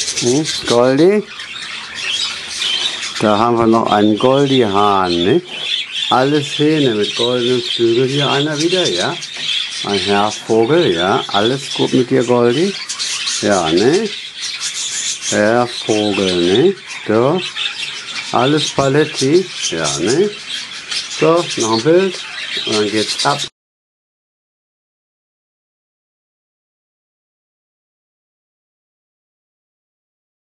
Goldi. Da haben wir noch einen Goldi-Hahn, ne? Alles Hähne mit goldenen Flügeln. Hier einer wieder, ja? Ein Herrvogel, ja? Alles gut mit dir, Goldi? Ja, ne? Herrvogel, ne? So. Alles Paletti, ja, ne? So, noch ein Bild. Und dann geht's ab.